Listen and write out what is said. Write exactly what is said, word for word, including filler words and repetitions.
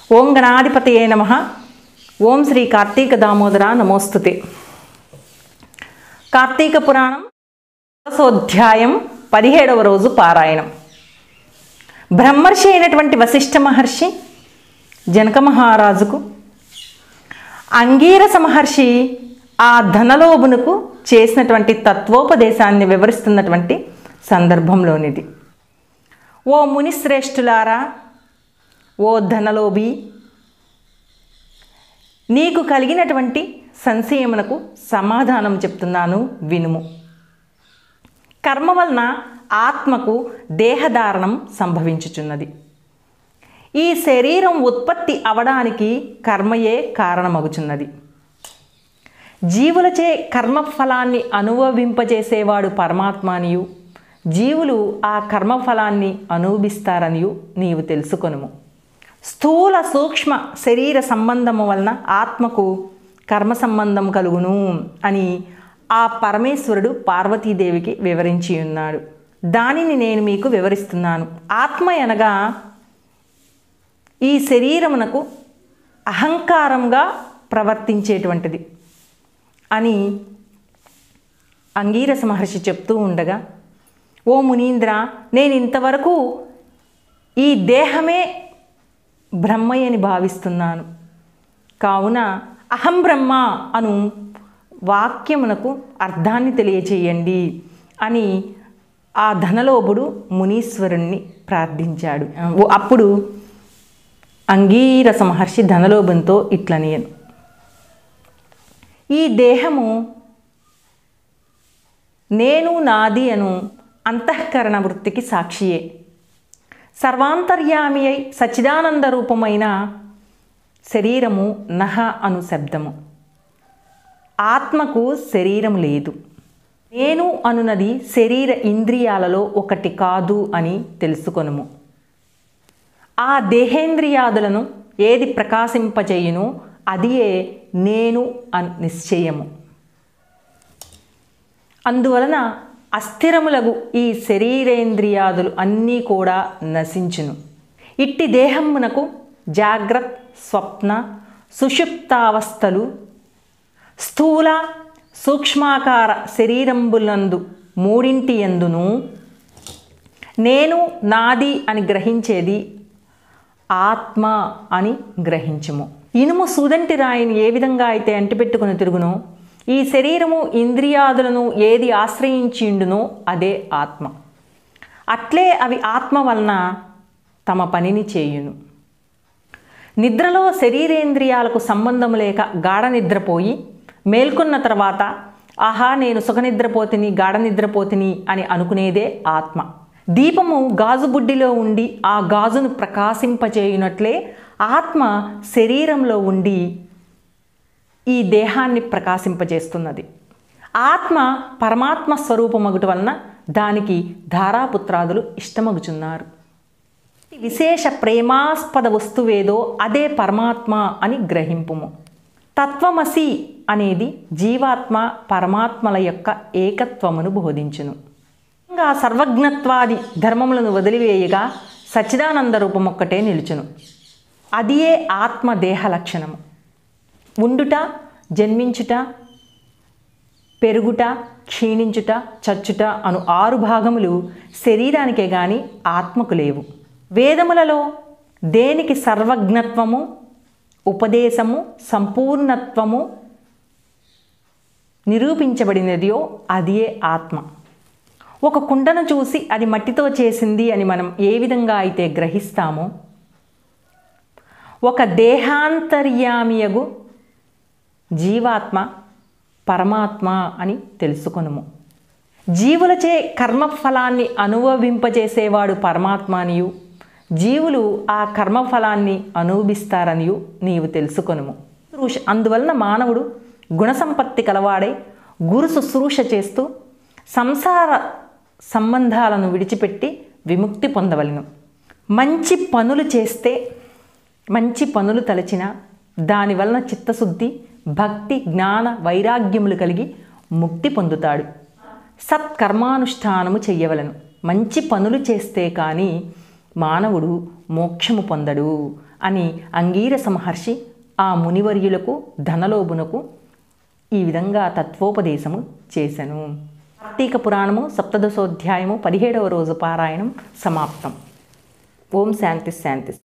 ఓం గణాధిపతయే నమః. ఓం శ్రీ కార్తీక దామోదర నమోస్తుతే. కార్తీక పురాణం దశోధ్యాయం పదిహేడవ రోజు పారాయణం. బ్రహ్మర్షి అయినటువంటి వశిష్ఠ మహర్షి జనక మహారాజుకు అంగీరస మహర్షి ఆ ధనలోభునకు చేసినటువంటి తత్వోపదేశాన్ని వివరిస్తున్నటువంటి సందర్భంలోనిది. ఓ మునిశ్రేష్ఠులారా, ఓ ధనలోభి, నీకు కలిగినటువంటి సంశయమునకు సమాధానం చెప్తున్నాను, వినుము. కర్మ వలన ఆత్మకు దేహధారణం సంభవించుచున్నది. ఈ శరీరం ఉత్పత్తి అవడానికి కర్మయే కారణమగుచున్నది. జీవులచే కర్మఫలాన్ని అనుభవింపజేసేవాడు పరమాత్మనియు, జీవులు ఆ కర్మఫలాన్ని అనుభవిస్తారనియు నీవు తెలుసుకొనుము. స్థూల సూక్ష్మ శరీర సంబంధము వలన ఆత్మకు కర్మ సంబంధం కలుగును అని ఆ పరమేశ్వరుడు పార్వతీదేవికి వివరించి ఉన్నాడు. దానిని నేను మీకు వివరిస్తున్నాను. ఆత్మ అనగా ఈ శరీరమునకు అహంకారంగా ప్రవర్తించేటువంటిది అని అంగీరస మహర్షి చెప్తూ ఉండగా, ఓ మునీంద్ర, నేను ఇంతవరకు ఈ దేహమే బ్రహ్మయ్యని భావిస్తున్నాను. కావున అహం బ్రహ్మ అను వాక్యమునకు అర్థాన్ని తెలియచేయండి అని ఆ ధనలోభుడు మునీశ్వరుణ్ణి ప్రార్థించాడు. అప్పుడు అంగీరస మహర్షి ధనలోభునితో ఇట్లనియను, ఈ దేహము నేను నాది అను అంతఃకరణ వృత్తికి సాక్షియే. సర్వాంతర్యామి అయి సచ్చిదానంద రూపమైన శరీరము నహ అను శబ్దము. ఆత్మకు శరీరం లేదు. నేను అనునది శరీర ఇంద్రియాలలో ఒకటి కాదు అని తెలుసుకొనుము. ఆ దేహేంద్రియాదులను ఏది ప్రకాశింపచేయును అదియే నేను అను నిశ్చయము. అందువలన అస్థిరములగు ఈ శరీరేంద్రియాదులు అన్నీ కూడా నశించును. ఇట్టి దేహమునకు జాగ్రత్త, స్వప్న, సుషుప్తావస్థలు, స్థూల సూక్ష్మాకార శరీరంబులందు మూడింటి యందును నేను నాది అని గ్రహించేది ఆత్మ అని గ్రహించుము. ఇనుము సూదంటి రాయిని ఏ విధంగా అయితే అంటిపెట్టుకుని తిరుగునో, ఈ శరీరము ఇంద్రియాదులను ఏది ఆశ్రయించిండునో అదే ఆత్మ. అట్లే అవి ఆత్మ వలన తమ పనిని చేయును. నిద్రలో శరీరేంద్రియాలకు సంబంధం లేక గాఢ నిద్రపోయి మేల్కొన్న తర్వాత ఆహా నేను సుఖనిద్రపోతిని, గాఢ నిద్రపోతిని అని అనుకునేదే ఆత్మ. దీపము గాజు బుడ్డిలో ఉండి ఆ గాజును ప్రకాశింపచేయునట్లే ఆత్మ శరీరంలో ఉండి ఈ దేహాన్ని ప్రకాశింపజేస్తున్నది. ఆత్మ పరమాత్మ స్వరూపమగుట వలన దానికి ధారాపుత్రాదులు ఇష్టమగుచున్నారు. విశేష ప్రేమాస్పద వస్తువేదో అదే పరమాత్మ అని గ్రహింపుము. తత్వమసి అనేది జీవాత్మ పరమాత్మల యొక్క ఏకత్వమును బోధించును. ఇంకా సర్వజ్ఞత్వాది ధర్మములను వదిలివేయగా సచ్చిదానంద రూపమొక్కటే నిలుచును. అదియే ఆత్మ దేహ లక్షణము. ఉండుట, జన్మించుట, పెరుగుట, క్షీణించుట, చచ్చుట అను ఆరు భాగములు శరీరానికే గాని ఆత్మకు లేవు. వేదములలో దేనికి సర్వజ్ఞత్వము, ఉపదేశము, సంపూర్ణత్వము నిరూపించబడినదియో అదియే ఆత్మ. ఒక కుండను చూసి అది మట్టితో చేసింది అని మనం ఏ విధంగా అయితే గ్రహిస్తామో, ఒక దేహాంతర్యామియగు జీవాత్మ పరమాత్మ అని తెలుసుకొనుము. జీవులచే కర్మఫలాన్ని అనుభవింపజేసేవాడు పరమాత్మనియు, జీవులు ఆ కర్మఫలాన్ని అనుభవిస్తారనియు నీవు తెలుసుకొనుము. అందువలన మానవుడు గుణసంపత్తి కలవాడై గురు శుశ్రూష చేస్తూ సంసార సంబంధాలను విడిచిపెట్టి విముక్తి పొందవలెను. మంచి పనులు చేస్తే, మంచి పనులు తలచిన దానివలన చిత్తశుద్ధి, భక్తి, జ్ఞాన, వైరాగ్యములు కలిగి ముక్తి పొందుతాడు. సత్కర్మానుష్ఠానము చెయ్యవలను. మంచి పనులు చేస్తే కానీ మానవుడు మోక్షము పొందడు అని అంగీరస మహర్షి ఆ మునివర్యులకు ధనలోభునకు ఈ విధంగా తత్వోపదేశము చేసెను. కార్తీక పురాణము సప్తదశోధ్యాయము పదిహేడవ రోజు పారాయణం సమాప్తం. ఓం శాంతి శాంతి.